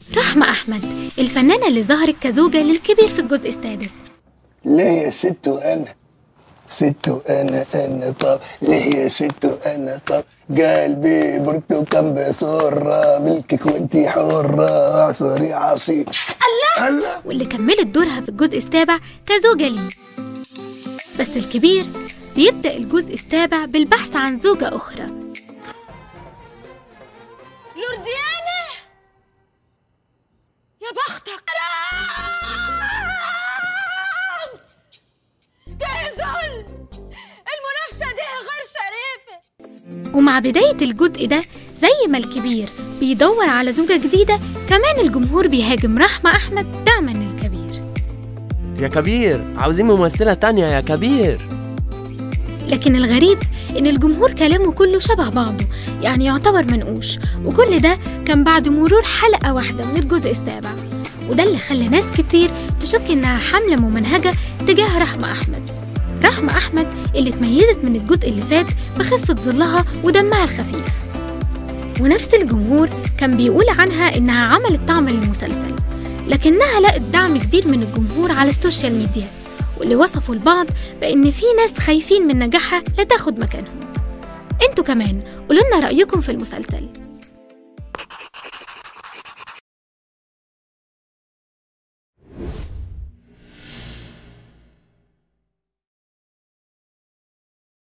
رحمة أحمد الفنانة اللي ظهرت كزوجة للكبير في الجزء السادس. ليه يا ست وأنا ست وأنا طب ليه يا ست وأنا طب قلبي برتقان بسرة ملكك وانتي حرة عصري عصير الله. واللي كملت دورها في الجزء السابع كزوجة ليه. بس الكبير بيبدأ الجزء السابع بالبحث عن زوجة أخرى. لورديانة يا بختك. ده ظلم، المنافسة دي غير شريفة. ومع بداية الجزء ده زي ما الكبير بيدور على زوجة جديدة، كمان الجمهور بيهاجم رحمة أحمد دعما للكبير. يا كبير عاوزين ممثلة تانية يا كبير. لكن الغريب إن الجمهور كلامه كله شبه بعضه، يعني يعتبر منقوش، وكل ده كان بعد مرور حلقة واحدة من الجزء السابع. وده اللي خلى ناس كتير تشك إنها حملة ممنهجة تجاه رحمة أحمد. رحمة أحمد اللي اتميزت من الجزء اللي فات بخفة ظلها ودمها الخفيف، ونفس الجمهور كان بيقول عنها إنها عملت طعم للمسلسل، لكنها لقت دعم كبير من الجمهور على السوشيال ميديا، واللي وصفوا البعض بأن في ناس خايفين من نجاحها لا تاخد مكانهم. انتوا كمان قولولنا رأيكم في المسلسل.